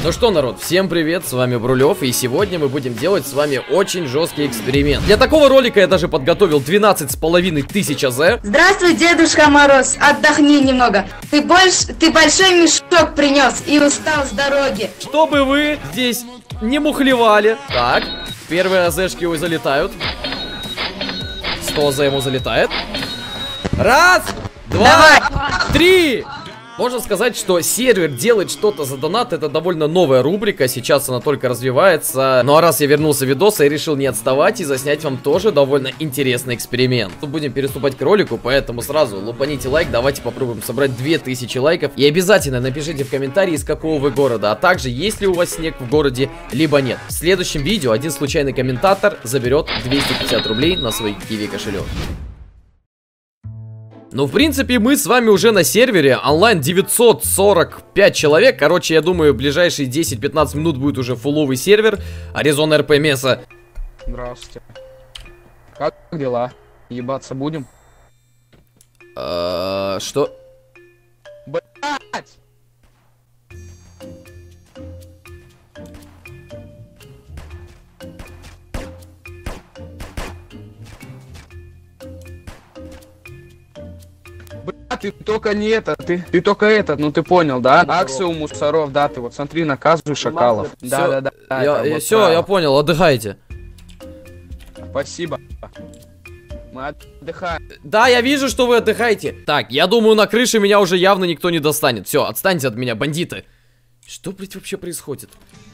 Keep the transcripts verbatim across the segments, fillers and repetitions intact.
Ну что, народ, всем привет, с вами Брулев, и сегодня мы будем делать с вами очень жесткий эксперимент. Для такого ролика я даже подготовил двенадцать с половиной тысяч АЗ. Здравствуй, Дедушка Мороз, отдохни немного. Ты больше, ты большой мешок принес и устал с дороги. Чтобы вы здесь не мухлевали. Так, первые АЗшки его залетают. сто АЗ ему залетает. Раз, два, Давай. три. Можно сказать, что сервер делает что-то за донат. Это довольно новая рубрика, сейчас она только развивается. Ну а раз я вернулся в видос, я решил не отставать и заснять вам тоже довольно интересный эксперимент. Тут будем переступать к ролику, поэтому сразу лупаните лайк. Давайте попробуем собрать две тысячи лайков. И обязательно напишите в комментарии, из какого вы города, а также есть ли у вас снег в городе, либо нет. В следующем видео один случайный комментатор заберет двести пятьдесят рублей на свой киви кошелек. Ну, в принципе, мы с вами уже на сервере. Онлайн девятьсот сорок пять человек. Короче, я думаю, в ближайшие десять-пятнадцать минут будет уже фуловый сервер. Аризона РП Меса. Здравствуйте. Как дела? Ебаться будем? А, что? Блять! Бля, ты только не это, ты, ты только этот, ну ты понял, да? Акцию у мусоров, да, ты вот смотри, наказывай шакалов. Да, да, да. Я, я, вот все, правило. Я понял, отдыхайте. Спасибо. Мы отдыхаем. Да, я вижу, что вы отдыхаете. Так, я думаю, на крыше меня уже явно никто не достанет. Все, отстаньте от меня, бандиты. Что, блядь, вообще происходит?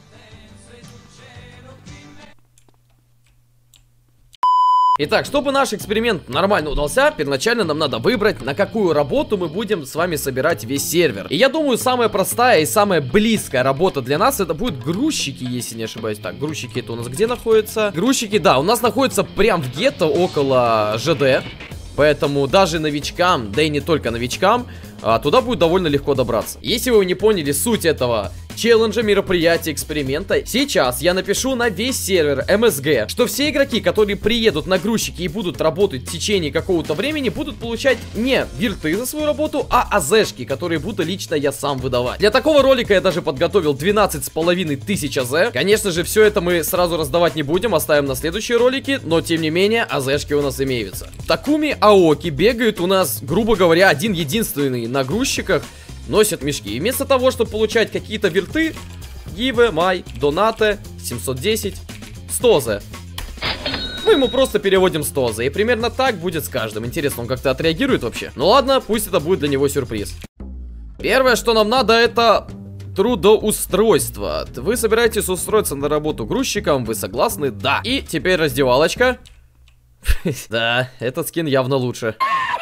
Итак, чтобы наш эксперимент нормально удался, первоначально нам надо выбрать, на какую работу мы будем с вами собирать весь сервер. И я думаю, самая простая и самая близкая работа для нас это будут грузчики, если не ошибаюсь. Так, грузчики это у нас где находятся? Грузчики, да, у нас находятся прям в гетто около ЖД. Поэтому даже новичкам, да и не только новичкам, а, туда будет довольно легко добраться. Если вы не поняли суть этого челленджа, мероприятия, эксперимента, сейчас я напишу на весь сервер эм эс гэ, что все игроки, которые приедут на грузчики и будут работать в течение какого-то времени, будут получать не вирты за свою работу, а АЗшки, которые буду лично я сам выдавать. Для такого ролика я даже подготовил двенадцать с половиной тысяч АЗ. Конечно же, все это мы сразу раздавать не будем, оставим на следующие ролики, но тем не менее, АЗшки у нас имеются. Такуми Аоки бегают у нас, грубо говоря, один единственный на грузчиках, носят мешки. И вместо того, чтобы получать какие-то вирты, гивы, май, донаты, семьсот десять, сто АЗ. Мы ему просто переводим сто АЗ. И примерно так будет с каждым. Интересно, он как-то отреагирует вообще? Ну ладно, пусть это будет для него сюрприз. Первое, что нам надо, это трудоустройство. Вы собираетесь устроиться на работу грузчиком, вы согласны? Да. И теперь раздевалочка. Да, этот скин явно лучше.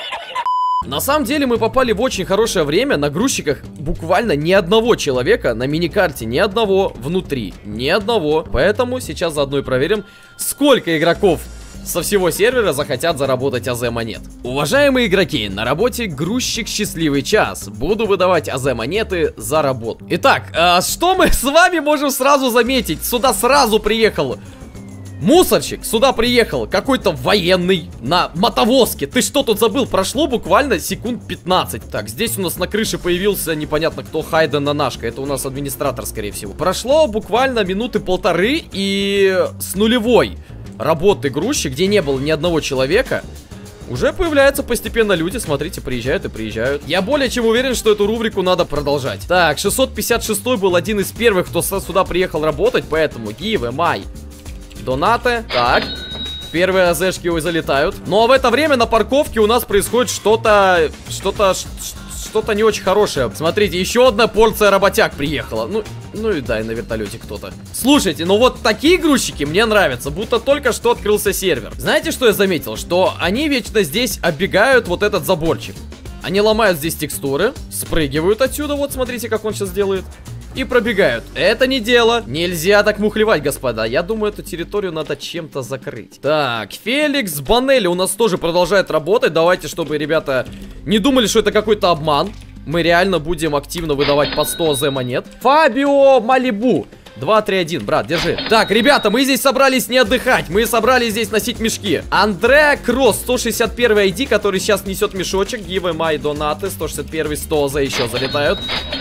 На самом деле мы попали в очень хорошее время. На грузчиках буквально ни одного человека. На миникарте ни одного. Внутри ни одного. Поэтому сейчас заодно и проверим, сколько игроков со всего сервера захотят заработать АЗ монет. Уважаемые игроки, на работе грузчик счастливый час. Буду выдавать АЗ монеты за работу. Итак, а что мы с вами можем сразу заметить? Сюда сразу приехал мусорщик, сюда приехал какой-то военный на мотовозке. Ты что тут забыл? Прошло буквально секунд пятнадцать. Так, здесь у нас на крыше появился непонятно кто, Хайден Нанашка. Это у нас администратор, скорее всего. Прошло буквально минуты полторы, и с нулевой работы грузчик, где не было ни одного человека, уже появляются постепенно люди. Смотрите, приезжают и приезжают. Я более чем уверен, что эту рубрику надо продолжать. Так, шестьсот пятьдесят шестой был один из первых, кто сюда приехал работать. Поэтому гивы, май, донаты. Так, первые АЗшки его залетают. Ну а в это время на парковке у нас происходит что-то, что-то, что-то не очень хорошее. Смотрите, еще одна порция работяг приехала. Ну, ну и да, и на вертолете кто-то. Слушайте, ну вот такие грузчики мне нравятся, будто только что открылся сервер. Знаете, что я заметил? Что они вечно здесь оббегают вот этот заборчик. Они ломают здесь текстуры, спрыгивают отсюда, вот смотрите, как он сейчас делает. И пробегают. Это не дело. Нельзя так мухлевать, господа. Я думаю, эту территорию надо чем-то закрыть. Так, Феликс Банелли у нас тоже продолжает работать. Давайте, чтобы ребята не думали, что это какой-то обман. Мы реально будем активно выдавать по сто АЗ монет. Фабио Малибу. два, три, один, брат, держи. Так, ребята, мы здесь собрались не отдыхать. Мы собрались здесь носить мешки. Андреа Кросс, сто шестьдесят первый ай ди, который сейчас несет мешочек. Гивы, май, донаты, сто шестьдесят первый, сто АЗ еще залетают.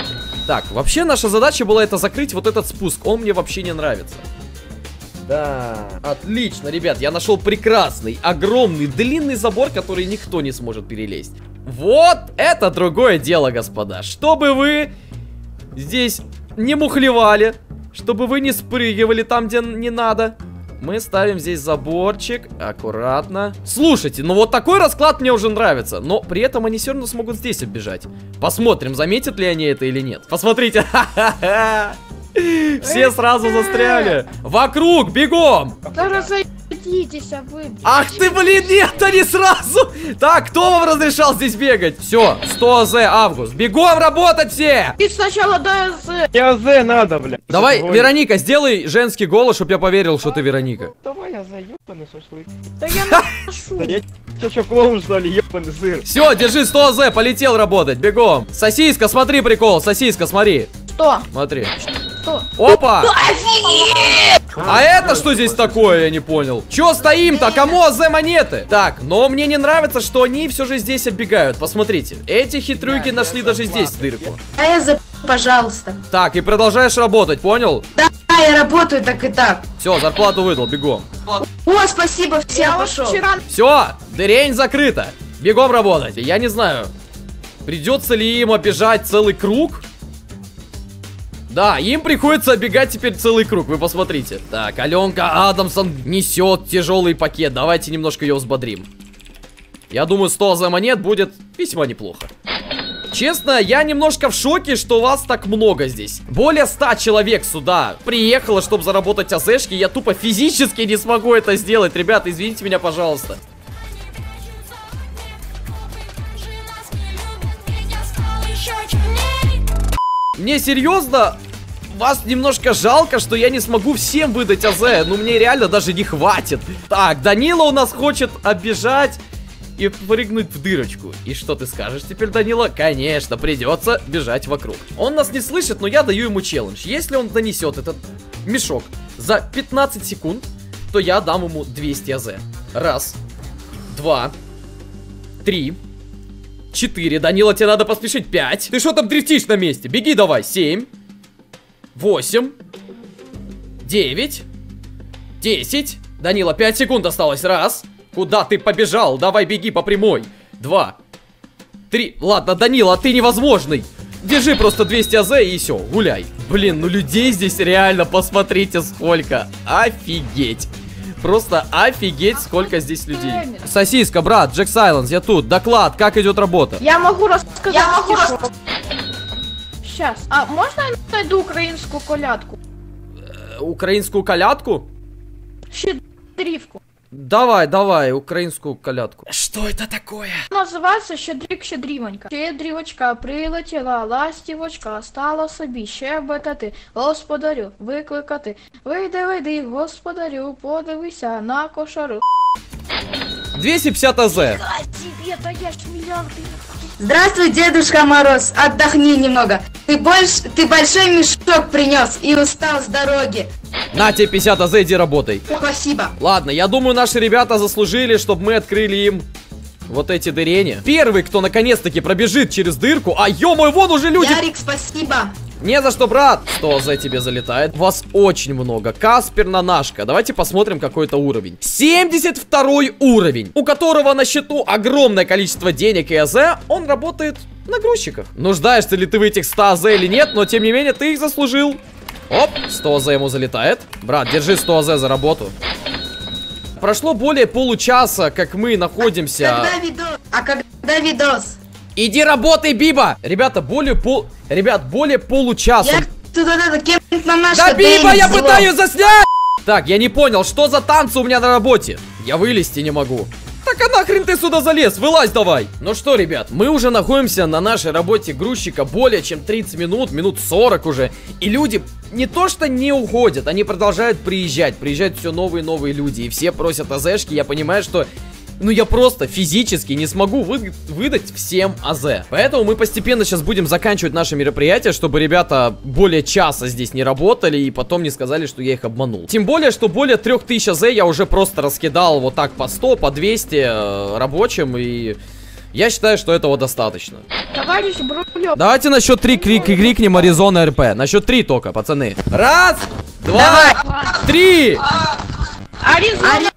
Так, вообще наша задача была это закрыть вот этот спуск. Он мне вообще не нравится. Да, отлично, ребят, я нашел прекрасный, огромный, длинный забор, который никто не сможет перелезть. Вот это другое дело, господа. Чтобы вы здесь не мухлевали, чтобы вы не спрыгивали там, где не надо, мы ставим здесь заборчик, аккуратно. Слушайте, ну вот такой расклад мне уже нравится, но при этом они все равно смогут здесь оббежать. Посмотрим, заметят ли они это или нет. Посмотрите, ха-ха-ха. Все сразу застряли. Вокруг, бегом. Да разойдитесь, а вы... Ах ты, блин, нет, они сразу. Так, кто вам разрешал здесь бегать? Все, сто АЗ, Август. Бегом работать все. Ты сначала дай АЗ. Я АЗ надо, бля. Давай, Вероника, сделай женский голос, чтобы я поверил, что ты Вероника. Давай я заебанный шашлык. Да я ношу. Да я что, что, клоун, что ли, ебаный сыр. Все, держи сто АЗ, полетел работать, бегом. Сосиска, смотри прикол, сосиска, смотри. Что? Смотри. Что? Опа! А это что здесь такое, я не понял. Че стоим-то? Кому АЗ монеты? Так, но мне не нравится, что они все же здесь оббегают. Посмотрите, эти хитрюки нашли даже здесь дырку. Дай АЗ, пожалуйста. Так, и продолжаешь работать, понял? Да, я работаю так и так. Все, зарплату выдал, бегом. О, спасибо, все, Я вот пошел. вчера... Все, дырень закрыта. Бегом работать. Я не знаю, придется ли им оббежать целый круг. Да, им приходится оббегать теперь целый круг, вы посмотрите. Так, Аленка Адамсон несет тяжелый пакет. Давайте немножко ее взбодрим. Я думаю, сто АЗ монет будет весьма неплохо. Честно, я немножко в шоке, что вас так много здесь. Более ста человек сюда приехало, чтобы заработать АЗшки. Я тупо физически не смогу это сделать. Ребята, извините меня, пожалуйста. Мне серьезно, вас немножко жалко, что я не смогу всем выдать АЗ. Ну, мне реально даже не хватит. Так, Данила у нас хочет оббежать и прыгнуть в дырочку. И что ты скажешь теперь, Данила? Конечно, придется бежать вокруг. Он нас не слышит, но я даю ему челлендж. Если он донесет этот мешок за пятнадцать секунд, то я дам ему двести АЗ. Раз, два, три, четыре. Данила, тебе надо поспешить. Пять. Ты что там дрифтишь на месте? Беги давай. Семь, восемь, девять, десять. Данила, пять секунд осталось. Раз. Куда ты побежал? Давай беги по прямой. Два, три. Ладно, Данила, ты невозможный. Держи просто двести АЗ и все, гуляй. Блин, ну людей здесь реально, посмотрите сколько. Офигеть. Просто офигеть, сколько здесь людей. Сосиска, брат, Джек Сайленс, я тут. Доклад, как идет работа? Я могу рассказать. Я могу стишок. Сейчас. А можно я найду украинскую колядку? Э, украинскую колядку? Щедрівку. Давай, давай, украинскую колядку. Что это такое? Називається Щедрик Щедрівонька. Щедрівочка прилетіла, ластівочка стала собі щебетати. Господарю, викликати. Вийди, вийди, господарю, подивися на кошару. двести пятьдесят АЗ. А тебе, да я ж миллиарды. Здравствуй, Дедушка Мороз, отдохни немного. Ты больше, ты большой мешок принес и устал с дороги. На тебе пятьдесят АЗ, иди работай. Спасибо. Ладно, я думаю, наши ребята заслужили, чтобы мы открыли им вот эти дырени. Первый, кто наконец-таки пробежит через дырку. А, ё-моё, вон уже люди. Ярик, спасибо. Не за что, брат. сто АЗ тебе залетает. Вас очень много. Каспер Нанашка. Давайте посмотрим, какой это уровень. семьдесят второй уровень, у которого на счету огромное количество денег и АЗ. Он работает на грузчиках. Нуждаешься ли ты в этих ста АЗ или нет, но тем не менее ты их заслужил. Оп, сто АЗ ему залетает. Брат, держи сто АЗ за работу. Прошло более получаса, как мы находимся. Когда видос? А когда видос? Иди работай, Биба! Ребята, более пол... Ребят, более получаса. Я туда надо кем-то на наш. Да, Биба, я пытаюсь заснять! Так, я не понял, что за танцы у меня на работе? Я вылезти не могу. Так а нахрен ты сюда залез? Вылазь давай! Ну что, ребят, мы уже находимся на нашей работе грузчика более чем тридцать минут, минут сорок уже. И люди не то что не уходят, они продолжают приезжать. Приезжают все новые и новые люди. И все просят АЗшки, я понимаю, что... Ну я просто физически не смогу вы выдать всем АЗ. Поэтому мы постепенно сейчас будем заканчивать наше мероприятие, чтобы ребята более часа здесь не работали и потом не сказали, что я их обманул. Тем более, что более трех тысяч АЗ я уже просто раскидал вот так по сто, по двести э, рабочим и... Я считаю, что этого достаточно. Товарищ Брулев. Давайте на счет три крик крикнем Аризона РП. На счет три только, пацаны. Раз, два, три. Аризона.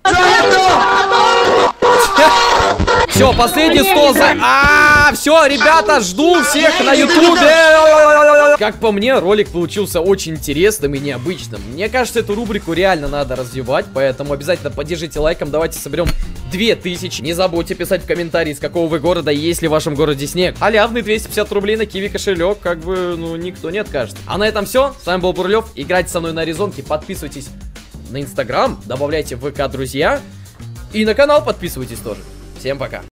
Все, последний сто за... А, все, ребята, жду всех на ютубе. Как по мне, ролик получился очень интересным и необычным. Мне кажется, эту рубрику реально надо развивать, поэтому обязательно поддержите лайком. Давайте соберем две тысячи. Не забудьте писать в комментарии, из какого вы города, есть ли в вашем городе снег. Халявный двести пятьдесят рублей на Киви кошелек, как бы, ну, никто не откажет. А на этом все. С вами был Бурлев. Играйте со мной на Аризонке, подписывайтесь на Инстаграм, добавляйте в ВК друзья. И на канал подписывайтесь тоже. Всем пока.